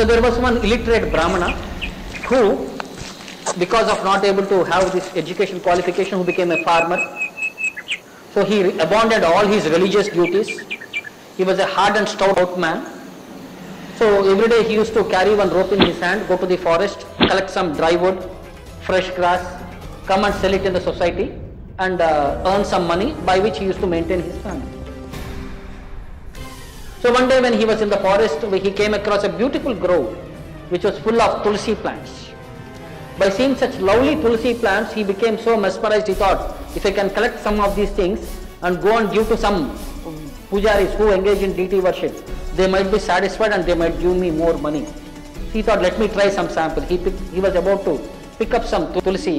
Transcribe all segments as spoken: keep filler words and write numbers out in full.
So there was one illiterate Brahmana who, because of not able to have this education qualification, who became a farmer. So he abandoned all his religious duties. He was a hard and stout man. So every day he used to carry one rope in his hand, go to the forest, collect some dry wood, fresh grass, come and sell it in the society and uh, earn some money by which he used to maintain his family. So one day when he was in the forest, he came across a beautiful grove which was full of tulsi plants. By seeing such lovely tulsi plants, he became so mesmerized, he thought, if I can collect some of these things and go and give to some pujaris who engage in deity worship, they might be satisfied and they might give me more money. He thought, let me try some sample. He, picked, he was about to pick up some tulsi.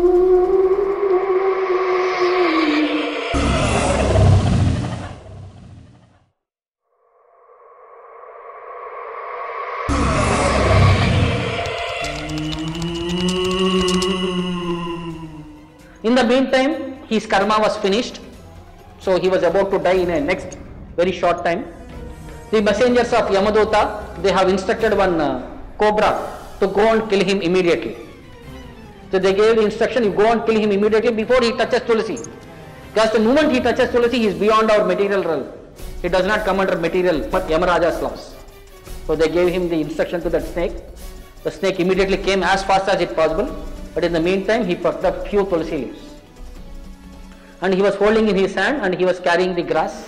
In the meantime, his karma was finished, so he was about to die in a next very short time. The messengers of Yamadota, they have instructed one uh, cobra to go and kill him immediately. So they gave the instruction, you go and kill him immediately before he touches Tulsi. Because the moment he touches Tulsi, he is beyond our material realm. He does not come under material, but Yamaraja's laws. So they gave him the instruction to that snake. The snake immediately came as fast as it possible. But in the meantime, he picked up few tulsi leaves. And he was holding in his hand and he was carrying the grass.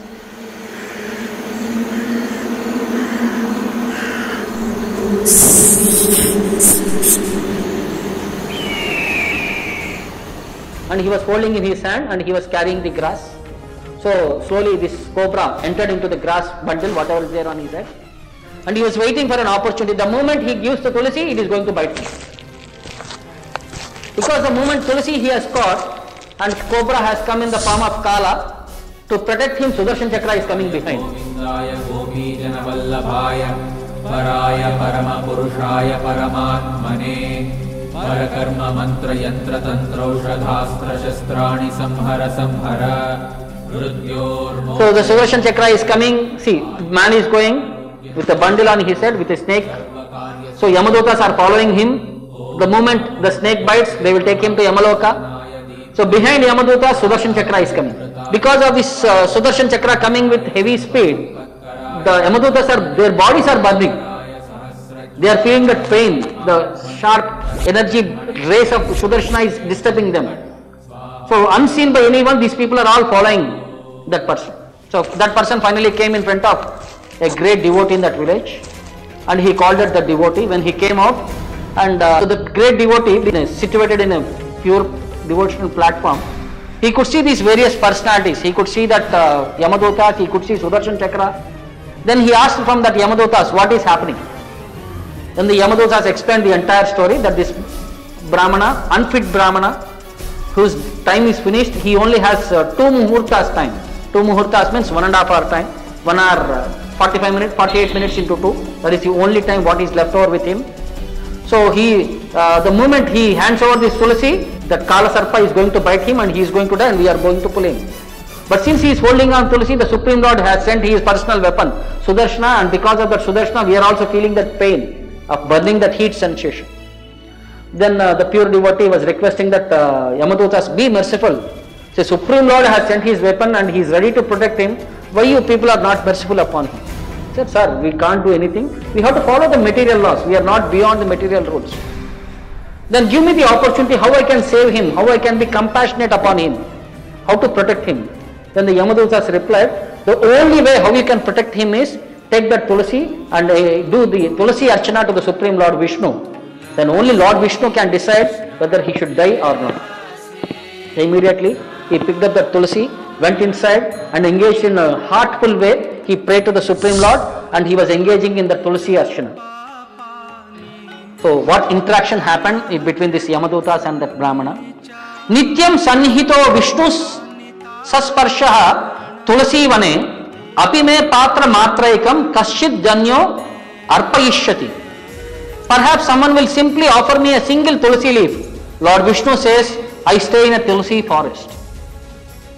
And he was holding in his hand and he was carrying the grass. So slowly this cobra entered into the grass bundle, whatever is there on his head. And he was waiting for an opportunity. The moment he gives the tulsi, it is going to bite him. Because the moment tulsi he has caught and cobra has come in the form of Kala, to protect him, Sudarshan Chakra is coming behind. So the Sudarshan Chakra is coming, see, man is going with a bundle on his head with a snake. So Yamadotas are following him. The moment the snake bites, they will take him to Yamaloka. So behind Yamadota, Sudarshan Chakra is coming. Because of this uh, Sudarshan Chakra coming with heavy speed, the Yamadotas are, their bodies are burning. They are feeling the pain, the sharp energy rays of Sudarshana is disturbing them. So unseen by anyone, these people are all following that person. So that person finally came in front of a great devotee in that village and he called it the devotee. When he came out, and uh, so the great devotee, situated in a pure devotional platform, he could see these various personalities. He could see that uh, Yamadotas, he could see Sudarshan Chakra. Then he asked from that Yamadotas, what is happening? Then the Yamadotas explained the entire story, that this Brahmana, unfit Brahmana, whose time is finished, he only has uh, two muhurtas time. Two muhurtas means one and a half hour time. One hour, uh, forty-five minutes, forty-eight minutes into two. That is the only time what is left over with him. So he, uh, the moment he hands over this tulsi, that Kala Sarpa is going to bite him and he is going to die and we are going to pull him. But since he is holding on tulsi, the Supreme Lord has sent his personal weapon, Sudarshana, and because of that Sudarshana, we are also feeling that pain of burning, that heat sensation. Then uh, the pure devotee was requesting that uh, Yamadotas be merciful. So Supreme Lord has sent his weapon and he is ready to protect him. Why you people are not merciful upon him? He said, sir, we can't do anything. We have to follow the material laws. We are not beyond the material rules. Then give me the opportunity how I can save him, how I can be compassionate upon him, how to protect him. Then the Yamadotas replied, the only way how you can protect him is take that tulsi and uh, do the tulsi archana to the Supreme Lord Vishnu. Then only Lord Vishnu can decide whether he should die or not. So immediately he picked up the tulsi, went inside and engaged in a heartful way. He prayed to the Supreme Lord and he was engaging in the tulsi archana. So what interaction happened between this Yamadotas and that Brahmana? Nityam sannihito Vishnus sasparshaha tulasi vane apime patra matraikam kaschid janyo arpayishyati. Perhaps someone will simply offer me a single tulsi leaf. Lord Vishnu says, I stay in a tulsi forest.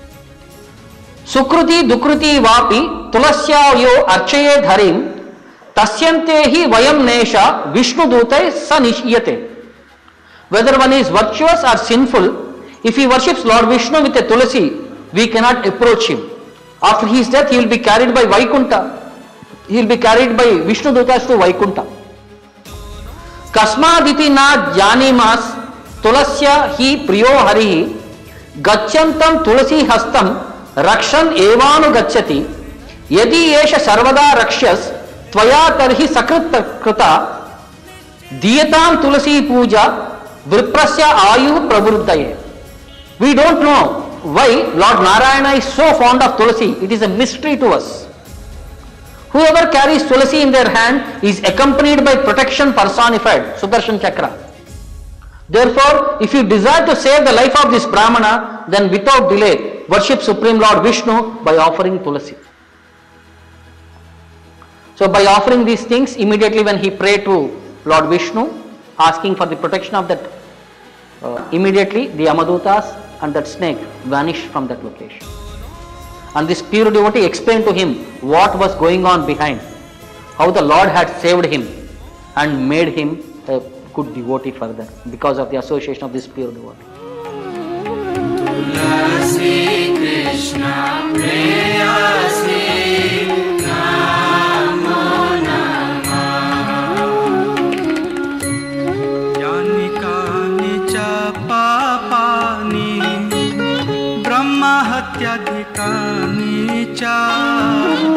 Sukruti dukruti vapi tulasya yo archaye dharim tashyante hi vayam nesha Vishnu dutai sa nishyate. Whether one is virtuous or sinful, if he worships Lord Vishnu with a tulasi, we cannot approach him. After his death, he will be carried by Vaikunta. He will be carried by Vishnu dutas to Vaikunta. Kasmaditi na janimas tulasya hi priyo harihi gachantam tulasi hastam rakshan evanu gacchati yadi esha sarvada rakshyas tvaya tarhi sakrit krita diyatam tulasi puja viprasya ayu prabuddhaye. We don't know why Lord Narayana is so fond of tulasi. It is a mystery to us. Whoever carries tulasi in their hand is accompanied by protection personified, Sudarshan Chakra. Therefore, if you desire to save the life of this Brahmana, then without delay, worship Supreme Lord Vishnu by offering tulasi. So by offering these things, immediately when he prayed to Lord Vishnu, asking for the protection of that, uh, immediately the Yamadutas and that snake vanished from that location. And this pure devotee explained to him what was going on behind, how the Lord had saved him and made him a good devotee further because of the association of this pure devotee. Tulasi Krishna Preyasi Namo Namah Yanikani cha papani Brahma Hatyadikani cha